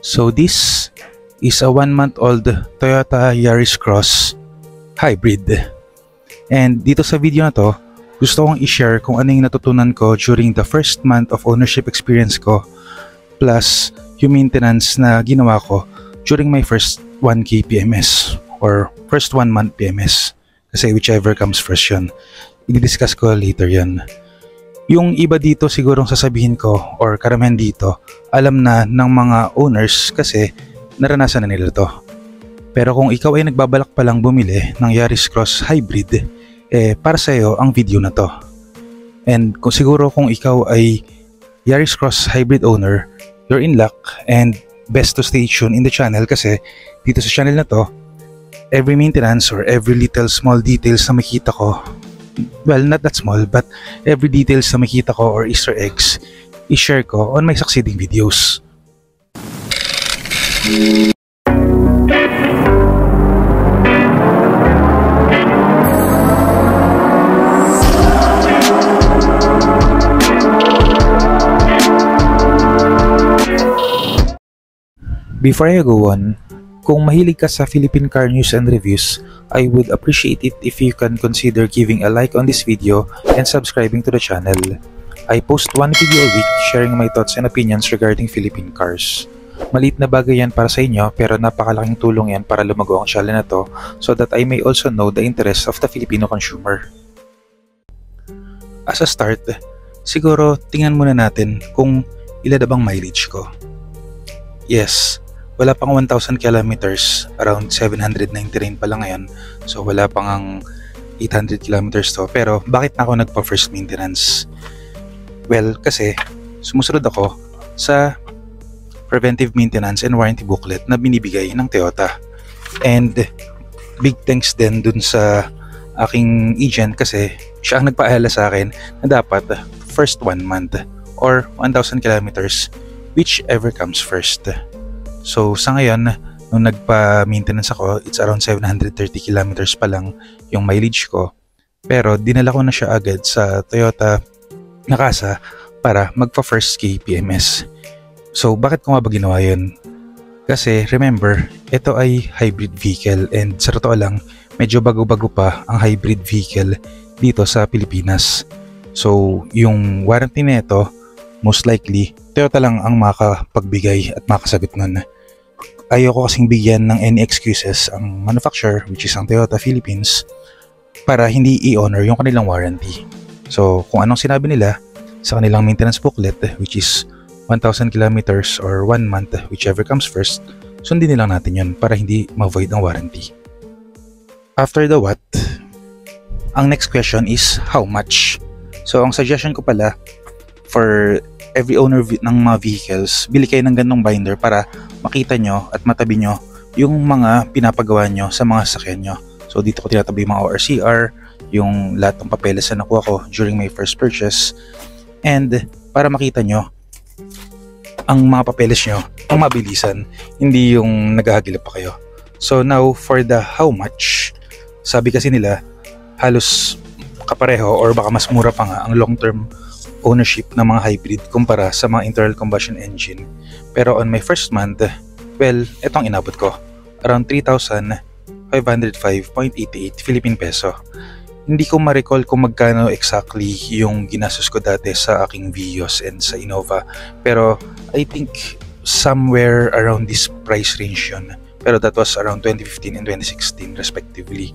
So this is a 1-month-old Toyota Yaris Cross Hybrid. And dito sa video na to, gusto kong i-share kung ano yung natutunan ko during the first month of ownership experience ko, plus yung maintenance na ginawa ko during my first 1K PMS or first 1 month PMS. Kasi whichever comes first yun. I-discuss ko later yan. Yung iba dito sigurong sasabihin ko or karamihan dito, alam na ng mga owners kasi naranasan na nila to. Pero kung ikaw ay nagbabalak pa lang bumili ng Yaris Cross Hybrid, para sa iyo ang video na to. And kung siguro kung ikaw ay Yaris Cross Hybrid owner, you're in luck and best to stay tuned in the channel kasi dito sa channel na to, every maintenance or every little small details na makita ko, well, not that small, but every details na makita ko or Easter eggs, i-share ko on my succeeding videos. Before I go on, kung mahilig ka sa Philippine car news and reviews, I would appreciate it if you can consider giving a like on this video and subscribing to the channel. I post one video a week sharing my thoughts and opinions regarding Philippine cars. Maliit na bagay yan para sa inyo pero napakalaking tulong yan para lumago ang channel na to so that I may also know the interests of the Filipino consumer. As a start, siguro tingnan muna natin kung ilan na bang mileage ko. Yes, wala pang 1,000 kilometers, around 799 pa lang ngayon. So wala pang ang 800 kilometers to. Pero bakit na ako nagpa-first maintenance? Well, kasi sumusunod ako sa preventive maintenance and warranty booklet na binibigay ng Toyota. And big thanks din dun sa aking agent kasi siya ang nagpaalala sa akin na dapat first 1 month or 1,000 kilometers, whichever comes first. So sa ngayon, nung nagpa-maintenance ako, it's around 730 kilometers pa lang yung mileage ko. Pero dinala ko na siya agad sa Toyota Nakasa para magpa-first K PMS. So bakit ko nga ba ginawa yun? Kasi remember, ito ay hybrid vehicle and sa totoo lang, medyo bago-bago pa ang hybrid vehicle dito sa Pilipinas. So yung warranty na ito, most likely, Toyota lang ang makapagbigay at makasagot nun. Ayoko kasing bigyan ng any excuses ang manufacturer, which is ang Toyota Philippines, para hindi i-honor yung kanilang warranty. So kung anong sinabi nila sa kanilang maintenance booklet, which is 1,000 kilometers or 1 month, whichever comes first, sundin nilang natin yun para hindi ma-void ang warranty. After the what, ang next question is how much? So ang suggestion ko pala, for every owner ng mga vehicles, bili kayo ng ganong binder para makita nyo at matabi nyo yung mga pinapagawa nyo sa mga sasakyan nyo. So dito ko tinatabi yung mga ORCR, yung lahat ng papeles na nakuha ko during my first purchase, and para makita nyo ang mga papeles nyo ang mabilisan, hindi yung naghahagilap pa kayo. So now for the how much, sabi kasi nila halos kapareho or baka mas mura pa nga ang long term ownership ng mga hybrid kumpara sa mga internal combustion engine. Pero on my first month, well, etong inabot ko, around 3,505.88 Philippine peso. Hindi ko ma-recall kung magkano exactly yung ginastos ko dati sa aking Vios and sa Innova, pero I think somewhere around this price range yun. Pero that was around 2015 and 2016 respectively.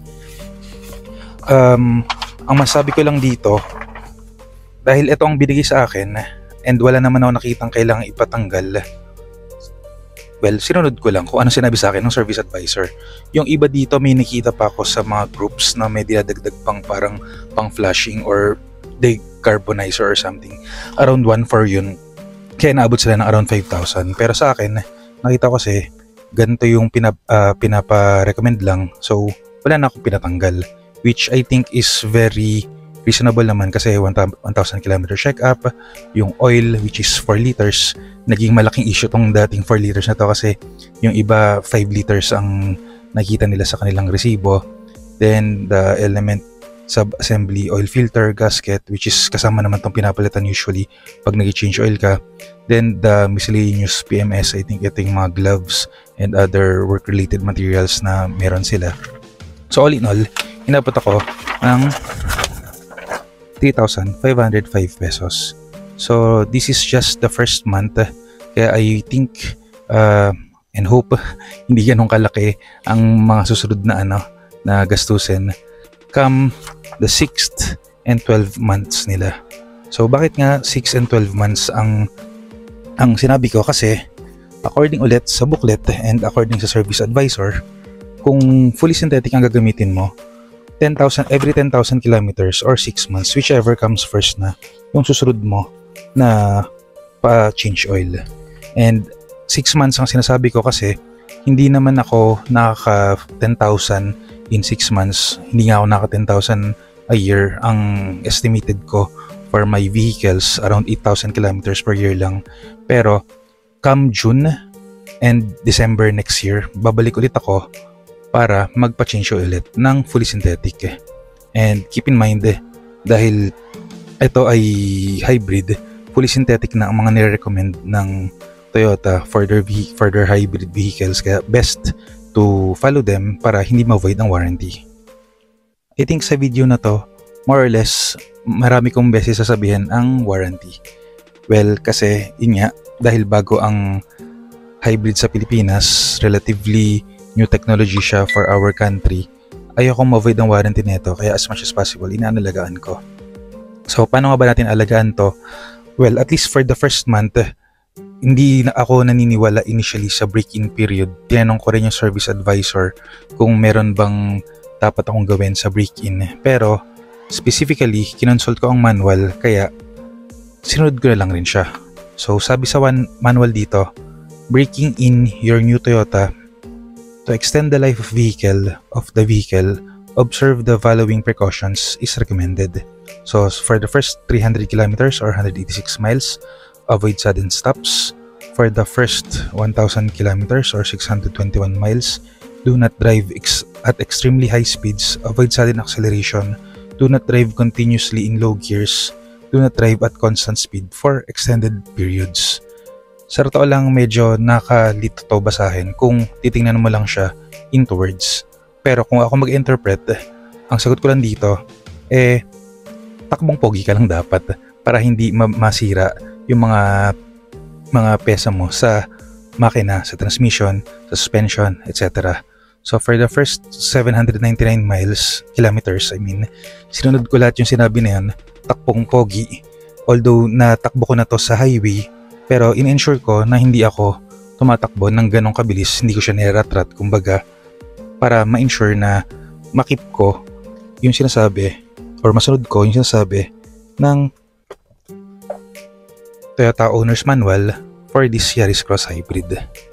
Ang masabi ko lang dito, dahil ito ang binigay sa akin and wala naman ako nakitang kailangang ipatanggal, well, sinunod ko lang kung ano sinabi sa akin ng service advisor. Yung iba dito may nakita pa ako sa mga groups na may dinadagdag pang parang pang flashing or decarbonizer or something. Around 1 for yun. Kaya naabot sila ng around 5,000. Pero sa akin, nakita ko kasi ganito yung pinapa-recommend lang. So wala na akong pinatanggal, which I think is very reasonable naman kasi 1,000 km check-up, yung oil which is 4 liters, naging malaking issue tong dating 4 liters na to kasi yung iba 5 liters ang nakita nila sa kanilang resibo. Then the element sub-assembly, oil filter, gasket, which is kasama naman tong pinapalitan usually pag nag-change oil ka. Then the miscellaneous PMS, I think ito yung mga gloves and other work-related materials na meron sila. So all in all, inabot ako ng 3,505 pesos. So this is just the first month, kaya I think and hope hindi ganun kalaki ang mga susunod na na gastusin come the 6th and 12 months nila. So bakit nga 6 and 12 months ang sinabi ko? Kasi according ulit sa booklet and according sa service advisor, kung fully synthetic ang gagamitin mo, 10,000 every 10,000 kilometers or 6 months, whichever comes first na yung susunod mo na pa-change oil. And 6 months ang sinasabi ko kasi hindi naman ako nakaka 10,000 in 6 months. Hindi nga ako nakaka 10,000 a year. Ang estimated ko for my vehicles around 8,000 kilometers per year lang. Pero come June and December next year, babalik ulit ako para magpa-change ulit ng fully synthetic. And keep in mind, dahil ito ay hybrid, fully synthetic na ang mga nire-recommend ng Toyota for their hybrid vehicles, kaya best to follow them para hindi ma-void ang warranty. I think sa video na to, more or less, marami kong beses sasabihin ang warranty. Well, kasi yun nga, dahil bago ang hybrid sa Pilipinas, relatively new technology siya for our country, ayokong ma-void ang warranty nito, kaya as much as possible, inaalagaan ko. So, paano nga ba natin alagaan to? Well, at least for the first month, hindi na ako naniniwala initially sa break-in period. Tinanong ko rin yung service advisor kung meron bang dapat akong gawin sa break-in. Pero specifically, kinonsult ko ang manual, kaya sinunod ko na lang rin siya. So sabi sa manual dito, breaking in your new Toyota, to extend the life of the vehicle, observe the following precautions is recommended. So for the first 300 kilometers or 186 miles, avoid sudden stops. For the first 1,000 kilometers or 621 miles, do not drive at extremely high speeds. Avoid sudden acceleration. Do not drive continuously in low gears. Do not drive at constant speed for extended periods. Sa totoo lang, medyo nakalito to basahin kung titingnan mo lang siya into words. Pero kung ako mag-interpret, ang sagot ko lang dito, takbong pogi ka lang dapat para hindi masira yung mga pesa mo sa makina, sa transmission, sa suspension, etc. So for the first 799 kilometers, sinunod ko lahat yung sinabi na yan, takbong pogi. Although natakbo ko na to sa highway, pero in-ensure ko na hindi ako tumatakbo ng ganong kabilis, hindi ko siya niratrat, kumbaga, para ma-ensure na makip ko yung sinasabi or masunod ko yung sinasabi ng Toyota Owner's Manual for this Yaris Cross Hybrid.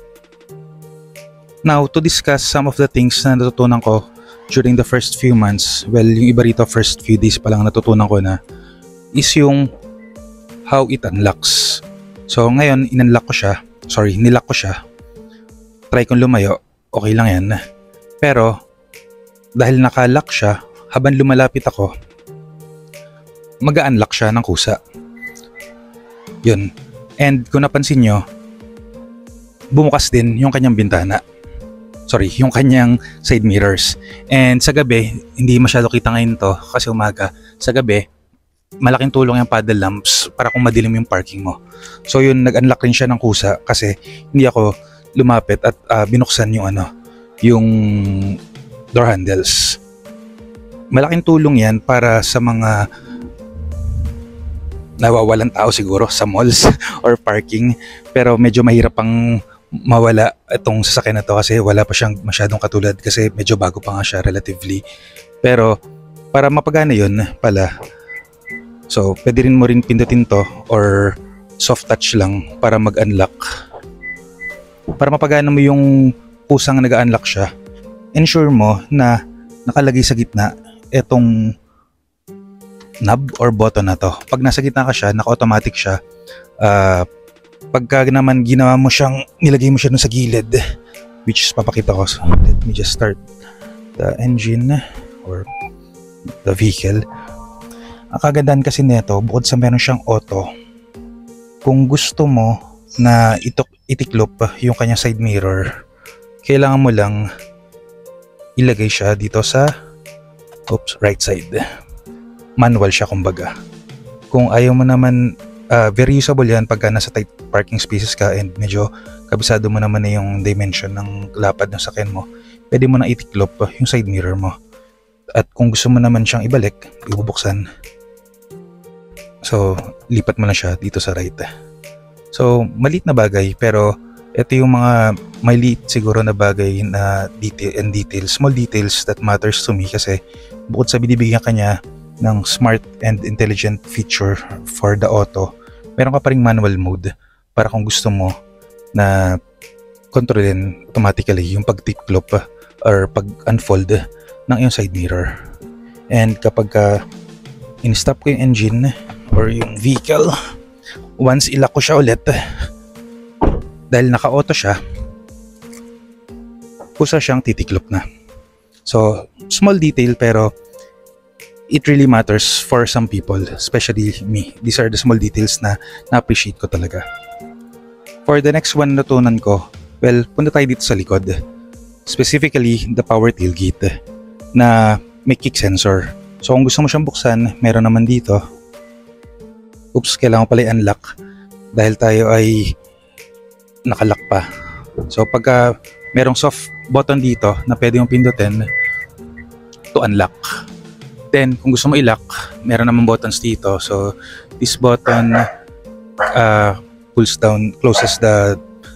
Now, to discuss some of the things na natutunan ko during the first few months, well, yung iba rito first few days pa lang natutunan ko na, is yung how it unlocks. So, ngayon, nilock ko siya. Try kong lumayo, okay lang yan. Pero, dahil naka-lock siya, habang lumalapit ako, mag-unlock siya ng kusa. Yun. And kung napansin nyo, bumukas din yung kanyang bintana. Yung kanyang side mirrors. And sa gabi, hindi masyado kita ngayon to kasi umaga. Sa gabi, malaking tulong yung paddle lamps para kung madilim yung parking mo. So yun, nag-unlock rin siya ng kusa kasi hindi ako lumapit at binuksan yung door handles. Malaking tulong yan para sa mga nawawalan tao siguro sa malls or parking, pero medyo mahirap pang mawala itong sasakyan na to kasi wala pa siyang masyadong katulad kasi medyo bago pa nga siya relatively. Pero para mapagana yun pala, so pwede rin mo rin pindutin to or soft touch lang para mag-unlock. Para mapagana mo yung pusang nag-unlock siya, ensure mo na nakalagay sa gitna itong knob or button na to. Pag nasa gitna ka siya, naka-automatic siya. Pagka naman ginawa mo siyang, nilagay mo siya dun sa gilid, which is papakita ko. So, let me just start the engine or the vehicle. Ang kagandahan kasi nito, bukod sa meron siyang auto, kung gusto mo na itiklop yung kanyang side mirror, kailangan mo lang ilagay siya dito sa right side. Manual siya kumbaga. Kung ayaw mo naman, very usable yan pagka nasa tight parking spaces ka and medyo kabisado mo naman na yung dimension ng lapad ng sakyan mo, pwede mo na itiklop yung side mirror mo. At kung gusto mo naman siyang ibalik, ibubuksan. So, lipat mo lang siya dito sa right. So, maliit na bagay, pero ito yung mga maliit siguro na bagay na details, small details that matters to me kasi bukod sa binibigyan kanya ng smart and intelligent feature for the auto, meron ka pa ring manual mode para kung gusto mo na kontrolin automatically yung pag-tiklop or pag-unfold ng iyong side mirror. And kapag in-stop ko yung engine or yung vehicle, once ilock ko siya ulit, dahil naka-auto siya, kusa siyang titiklop na. So, small detail pero it really matters for some people, especially me. These are the small details na na-appreciate ko talaga. For the next one natutunan ko, well, punta tayo dito sa likod. Specifically, the power tailgate na may kick sensor. So kung gusto mo siyang buksan, meron naman dito. Oops, kailangan pala i-unlock dahil tayo ay nakalock pa. So pagka merong soft button dito na pwede mong pindutin to unlock. Then kung gusto mo i-lock, meron naman buttons dito. So this button pulls down, closes the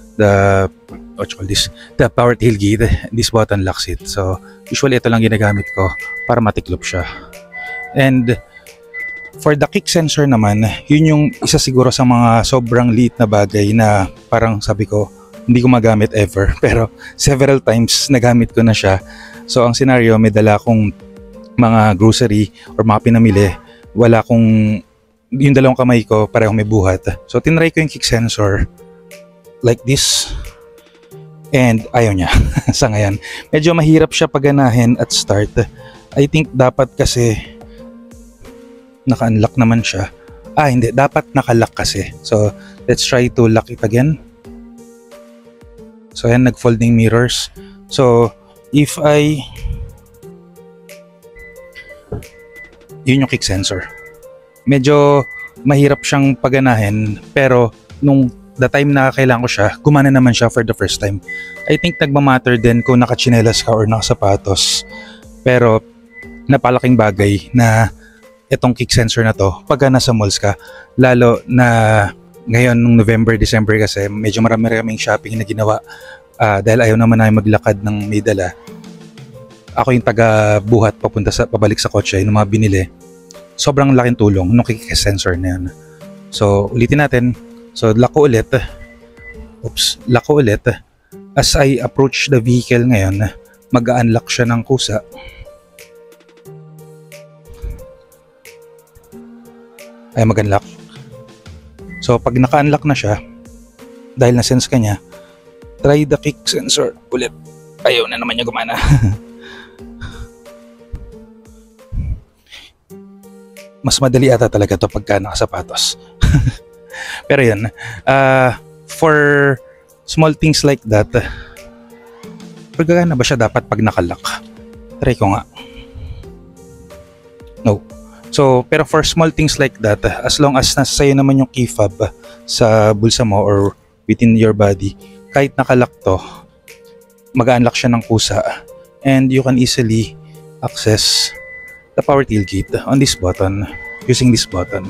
power tailgate. This button locks it. So usually ito lang ginagamit ko para matiklop siya. And for the kick sensor naman, yun yung isa siguro sa mga sobrang liit na bagay na parang sabi ko hindi ko magamit ever, pero several times nagamit ko na siya. So ang scenario, may dala akong mga grocery or mga pinamili, wala kong yung dalawang kamay ko parehong may buhat. So tinry ko yung kick sensor like this and ayaw niya. Sa ngayon medyo mahirap siya paganahin at start. I think dapat kasi naka-unlock naman siya. Hindi, dapat naka-lock kasi. So let's try to lock it again. So ayan, nag-folding mirrors. So if yun yung kick sensor. Medyo mahirap siyang paganahin, pero nung the time na kailangan ko siya, gumana naman siya for the first time. I think nagmamatter din kung nakachinelas ka or nakasapatos. Pero napalaking bagay na itong kick sensor na to pagka nasa malls ka. Lalo na ngayon nung November, December kasi medyo marami kaming shopping na ginawa dahil ayaw naman namin maglakad ng may dala. Ako yung taga-buhat pabalik sa kotse, yung mga binili. Sobrang laking tulong nung kick sensor na yan. So, ulitin natin. So, lock ko ulit. Lock ko ulit. As I approach the vehicle ngayon, mag-unlock siya ng kusa. Ay, mag-unlock. So, pag naka-unlock na siya, dahil na-sense ka niya, try the kick sensor ulit. Ayaw na naman niya gumana. Mas madali ata talaga to pagka nakasapatos. Pero yun, for small things like that, pagkagana ba siya dapat pag nakalock? Try ko nga. No. So, pero for small things like that, as long as nasa sayo naman yung key fob sa bulsa mo or within your body, kahit nakalock to, mag-unlock siya ng kusa and you can easily access the power tailgate on this button, using this button.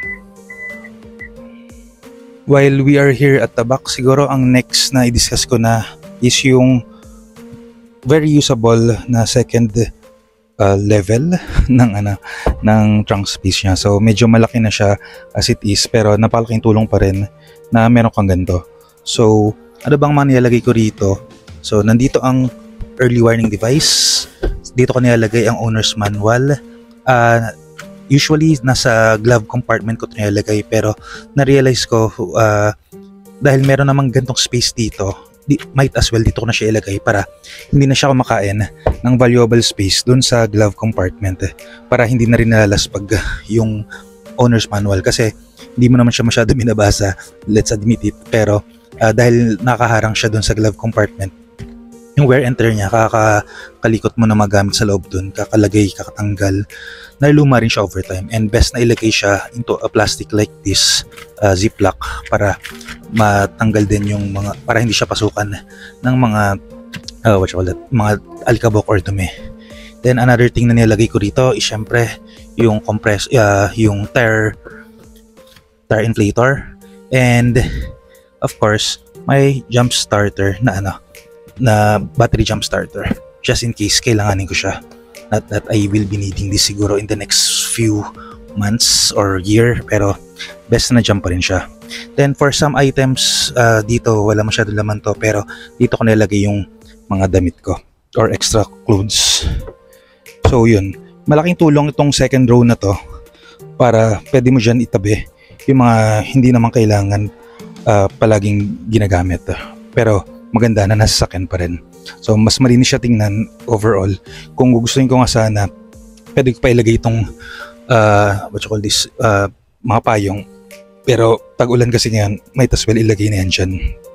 While we are here at the back, siguro ang next na i-discuss ko na is yung very usable na second level ng trunk space niya. So medyo malaki na siya as it is, pero napalaking tulong pa rin na meron kang ganito. So ano bang manilalagay ko rito? So nandito ang early warning device. Dito ko nilalagay ang owner's manual. Usually nasa glove compartment ko ito nilalagay, pero na-realize ko dahil meron namang gantong space dito, might as well dito ko na siya ilagay para hindi na siya kumakain ng valuable space dun sa glove compartment, para hindi na rin nalalaspag yung owner's manual, kasi hindi mo naman siya masyado binabasa, let's admit it, pero dahil nakaharang siya dun sa glove compartment, yung wear and tear niya, kakalikot mo na magamit sa loob dun, kakalagay, kakatanggal, naluluma rin siya over time. And best na ilagay siya into a plastic like this, ziplock, para matanggal din yung mga, para hindi siya pasukan ng mga mga alikabok or dumi. Then another thing na nilagay ko dito is syempre yung yung tire inflator, and of course may jump starter na battery jump starter, just in case kailanganin ko siya. Not that I will be needing this siguro in the next few months or year, pero best na jump pa rin siya. Then for some items dito wala masyado laman to, pero dito ko nilagay yung mga damit ko or extra clothes. So yun, malaking tulong itong second row na to, para pwede mo dyan itabi yung mga hindi naman kailangan palaging ginagamit, pero maganda na nasa sakyan pa rin. So mas malinis siya tingnan overall. Kung gugustuhin ko nga sana, pwede ko pa ilagay itong mga payong, pero tag-ulan kasi ngayon, might as well ilagay na yan dyan.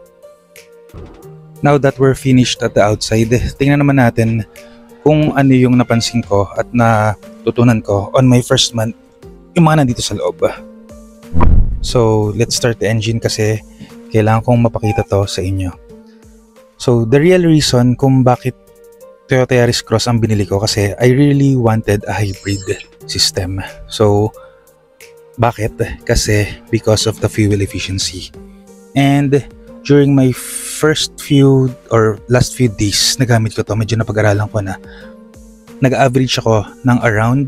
Now that we're finished at the outside, tingnan naman natin kung ano yung napansin ko at natutunan ko on my first month, yung mga nandito sa loob. So let's start the engine, kasi kailangan kong mapakita to sa inyo. So the real reason kung bakit Toyota Yaris Cross ang binili ko, kasi I really wanted a hybrid system. So bakit? Kasi because of the fuel efficiency. And during my first few or last few days nagamit ko to, medyo napag-aralan ko na, nag-average ako ng around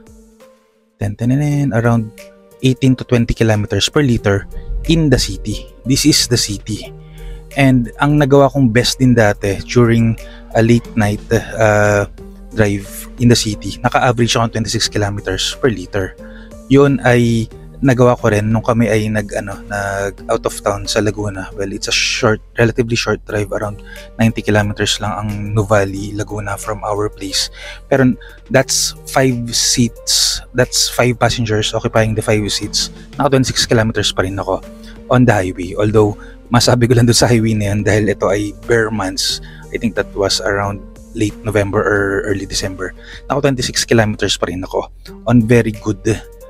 18 to 20 kilometers per liter in the city. This is the city. And ang nagawa kong best din dati during a late night drive in the city, naka-average ako ng 26 kilometers per liter. Yun ay nagawa ko rin nung kami ay nag out of town sa Laguna. Well, it's a relatively short drive, around 90 kilometers lang ang Nuvali, Laguna from our place. Pero that's 5 seats, that's 5 passengers occupying the 5 seats. Naka 26 kilometers pa rin ako on the highway. Although masabi ko lang doon sa highway na yan dahil ito ay bare months. I think that was around late November or early December. Naka 26 kilometers pa rin ako on very good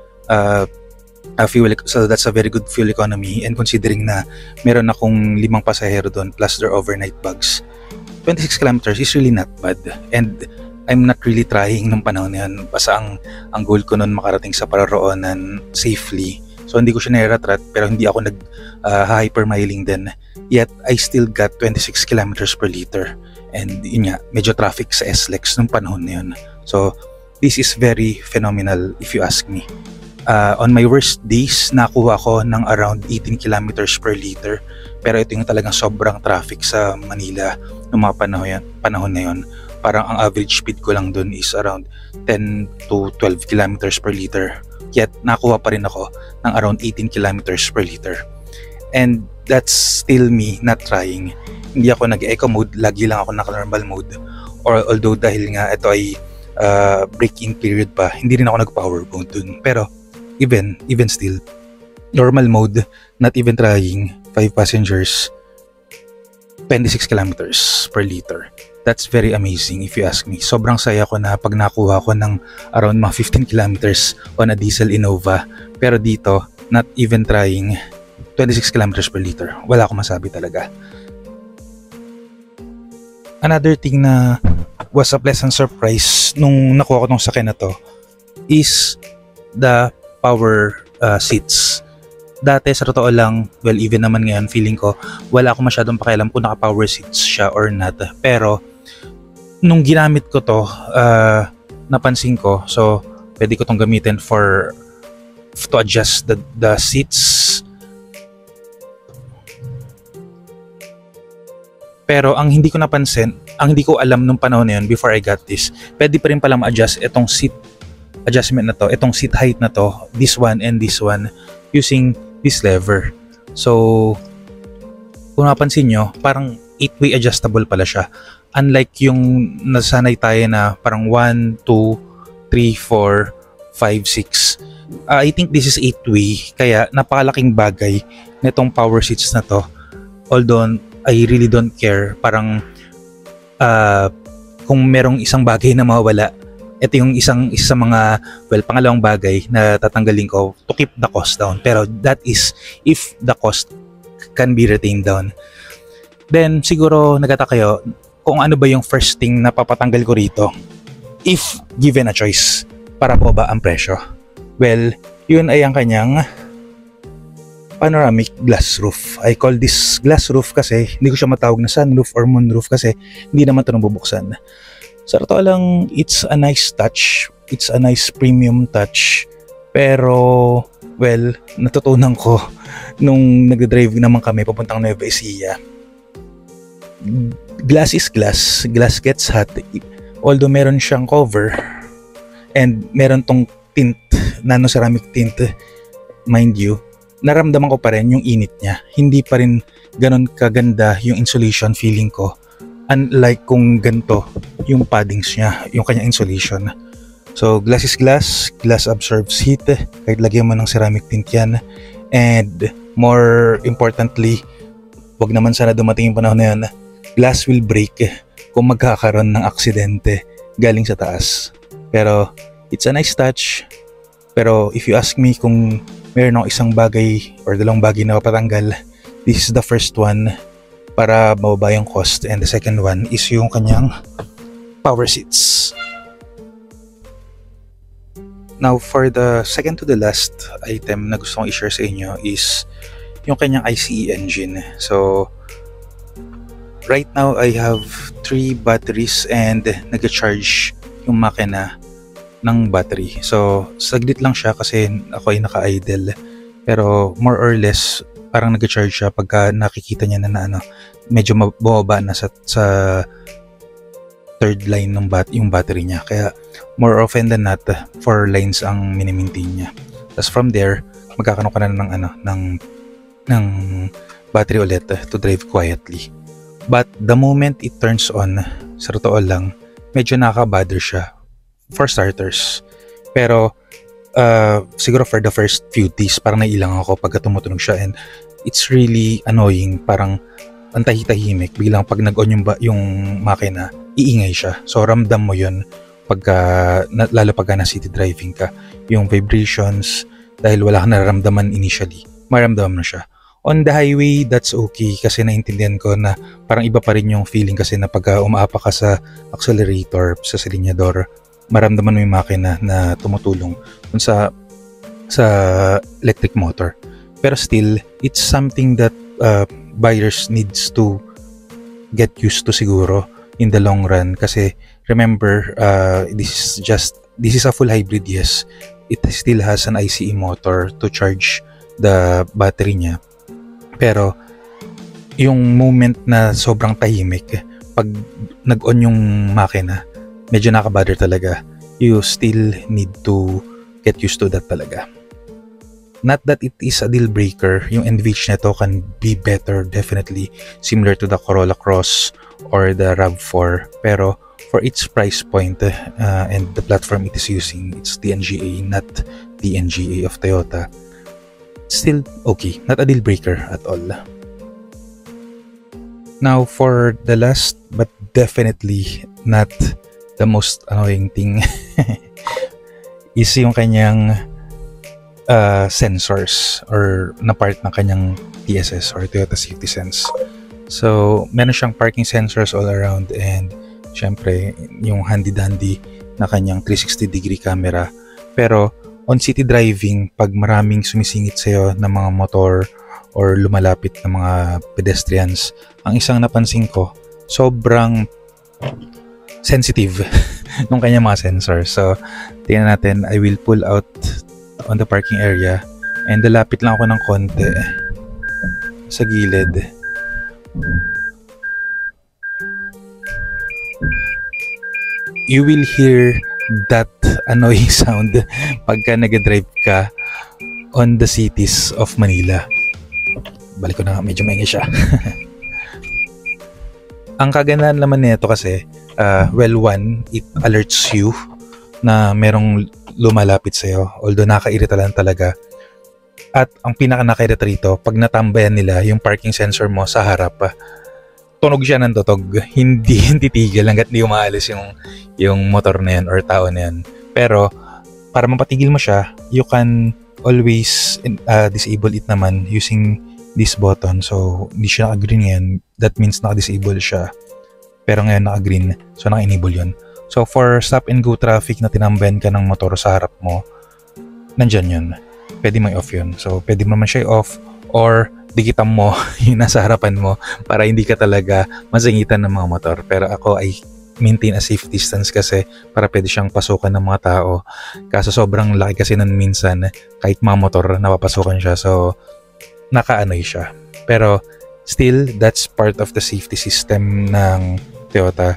fuel. So that's a very good fuel economy, and considering na meron akong 5 pasahero doon plus their overnight bags, 26 kilometers is really not bad. And I'm not really trying nung panahon na yan. Basta ang goal ko noon makarating sa pararoonan safely. So hindi ko siya nire-rat, pero hindi ako hypermiling din. Yet I still got 26 kilometers per liter. And yun nga, medyo traffic sa SLEX nung panahon na yun. So this is very phenomenal if you ask me. On my worst days, nakuha ko ng around 18 kilometers per liter. Pero ito yung talagang sobrang traffic sa Manila nung mga panahon na yun. Parang ang average speed ko lang dun is around 10 to 12 kilometers per liter. Yet nakuha pa rin ako ng around 18 kilometers per liter. And that's still me not trying. Hindi ako nag-eco mode, lagi lang ako naka-normal mode. Or although dahil nga ito ay break-in period pa, hindi rin ako nag-power mode dun. Pero even still, normal mode, not even trying, 5 passengers, 26 kilometers per liter. That's very amazing if you ask me. Sobrang saya ko na pag nakuha ko ng around mga 15 kilometers on a diesel Innova. Pero dito, not even trying, 26 kilometers per liter. Wala akong masabi talaga. Another thing na was a pleasant surprise nung nakuha ko tong sakyan na to is the power seats. Dati sa totoo lang, well, even naman ngayon feeling ko wala akong masyadong pakialam kung naka power seats siya or not. Pero nung ginamit ko to, napansin ko, so pwede ko tong gamitin to adjust the seats. Pero ang hindi ko napansin, ang hindi ko alam nung panahon na yun before I got this, pwede pa rin pala ma-adjust itong seat adjustment na to, itong seat height na to, this one and this one, using this lever. So kung napansin nyo, parang 8-way adjustable pala siya. Unlike yung nasanay tayo na parang 1, 2, 3, 4, 5, 6. I think this is 8-way, kaya napakalaking bagay nitong power seats na to. Although I really don't care, parang kung merong isang bagay na mawawala, ito yung isa sa mga, pangalawang bagay na tatanggalin ko to keep the cost down. Pero that is if the cost can be retained down. Then siguro nagtataka kayo kung ano ba yung first thing na papatanggal ko rito if given a choice para po ba ang presyo. Well, yun ay ang kanyang panoramic glass roof. I call this glass roof kasi hindi ko siya matawag na sunroof or moonroof kasi hindi naman ito nabubuksan. Sa totoo lang, it's a nice touch. It's a nice premium touch. Pero, natutunan ko nung nagdadrive naman kami papuntang Nueva Ecija. Glass is glass. Glass gets hot. Although meron siyang cover and meron tong tint, nano ceramic tint, mind you, naramdaman ko pa rin yung init niya. Hindi pa rin ganun kaganda yung insulation feeling ko. Unlike kung ganito yung paddings niya, yung kanyang insulation. So glass is glass, glass absorbs heat, kahit lagyan mo ng ceramic tint yan. And more importantly, wag naman sana dumating yung panahon na yun, glass will break kung magkakaroon ng aksidente galing sa taas. Pero it's a nice touch. Pero if you ask me kung meron akong isang bagay or dalawang bagay na papatanggal, this is the first one para mababa yung cost, and the second one is yung kanyang power seats. Now for the second to the last item na gusto kong i-share sa inyo is yung kanyang ICE engine. So right now I have 3 batteries and nag-charge yung makina ng battery. So saglit lang siya kasi ako ay naka-idle, pero more or less parang nag-charge siya pagka nakikita niya na medyo mababa na sa third line ng yung battery niya. Kaya more often than not 4 lines ang mini-maintain niya. Tapos from there magkakaroon ka na ng battery ulit to drive quietly. But the moment it turns on, sa totoo lang, medyo nakaka-bother siya for starters. Pero siguro for the first few days parang nailang ako pagka tumutunog siya, and it's really annoying. Parang ang tahimik, biglang pag nag-on yung makina, iingay siya. So ramdam mo yun lalo pagka na city driving ka, yung vibrations, dahil wala kang nararamdaman initially, maramdaman mo siya. On the highway, that's okay kasi naintindihan ko na parang iba pa rin yung feeling kasi na pagka umaapa ka sa accelerator, sa silinyador, maramdaman mo yung makina na tumutulong dun sa electric motor. Pero still, it's something that buyers needs to get used to siguro in the long run. Kasi remember, this is a full hybrid, yes. It still has an ICE motor to charge the battery niya. Pero yung moment na sobrang tahimik, pag nag-on yung makina, medyo nakabother talaga. You still need to get used to that talaga. Not that it is a deal breaker, yung NVH nito can be better, definitely similar to the Corolla Cross or the RAV4, pero for its price point and the platform it is using, it's the NGA, not the NGA of Toyota. Still okay, not a deal breaker at all. Now for the last but definitely not the most annoying thing is yung kanyang sensors or na part ng kanyang TSS or Toyota Safety Sense. So meron siyang parking sensors all around, and syempre yung handy dandy na kanyang 360 degree camera. Pero on city driving, pag maraming sumisingit sa'yo ng mga motor or lumalapit na mga pedestrians, ang isang napansin ko, sobrang sensitive ng kanyang mga sensors. So tingnan natin, I will pull out on the parking area and lalapit lang ako ng konti sa gilid. You will hear that annoying sound pagka nag-drive ka on the cities of Manila. Balik ko na, medyo maingay siya. Ang kagandahan naman nito kasi, well, one, it alerts you na merong lumalapit sa'yo. Although nakakairita lang talaga. At ang pinaka-nakairita rito, pag natambayan nila yung parking sensor mo sa harap, tunog siya ng tutog. Hindi titigil hanggat hindi umaalis yung motor na yan or tao na yan. Pero, para mapatigil mo siya, you can always disable it naman using this button. So, hindi siya naka-green yan. That means naka-disable siya. Pero ngayon naka-green. So, naka-enable yun. So, for stop and go traffic na tinambayan ka ng motor sa harap mo, nandyan yun. Pwede mo i-off yun. So, pwede mo naman siya i-off or dikitan mo yung nasa harapan mo para hindi ka talaga masingitan ng mga motor. Pero ako ay maintain a safe distance kasi para pwede siyang pasukan ng mga tao. Kaso sobrang laki kasi nun minsan kahit mga motor napapasukan siya. So, naka-anoy siya. Pero still, that's part of the safety system ng Toyota.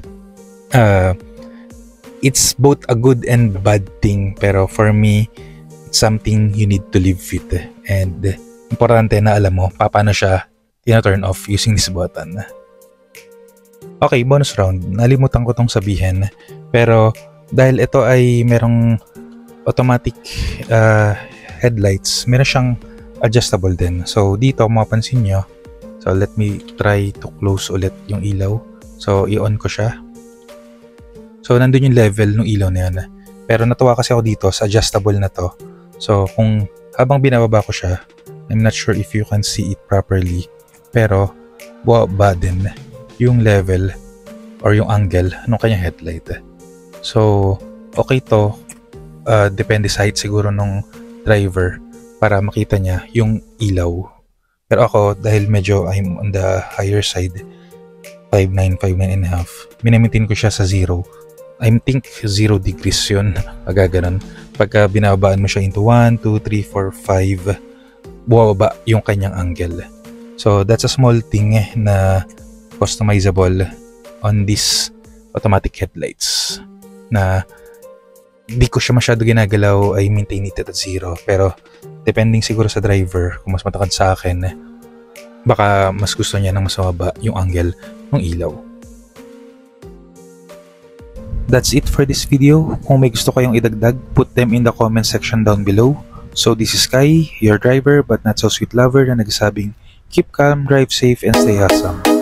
It's both a good and bad thing. Pero for me, it's something you need to live with. And importante na alam mo paano siya tina-turn off using this button. Okay, bonus round. Nalimutan ko tong sabihin. Pero dahil ito ay merong automatic headlights, meron siyang adjustable din. So dito mapapansin nyo. So let me try to close ulit yung ilaw. So i-on ko siya. So nandun yung level ng ilaw na yan. Pero natuwa kasi ako dito sa adjustable na to. So kung habang binababa ko siya, I'm not sure if you can see it properly. Pero buwaba din yung level or yung angle ng kanyang headlight. So okay to. Depende sa height siguro nung driver para makita niya yung ilaw. Pero ako dahil medyo I'm on the higher side, 5'9", 5'9.5", minamaintain ko siya sa 0. I think 0 degrees yun. Agaganon. Pagka binabaan mo siya into 1, 2, 3, 4, 5, buwaba yung kanyang angle. So that's a small thing na customizable on this automatic headlights na di ko siya masyado ginagalaw. I maintain it at 0. Pero depending siguro sa driver, kung mas matakad sa akin, baka mas gusto niya ng mas mababa yung angle ng ilaw. That's it for this video. Kung may gusto kayong idagdag, put them in the comment section down below. So this is Kai, your driver but not so sweet lover na nagsasabing keep calm, drive safe, and stay awesome.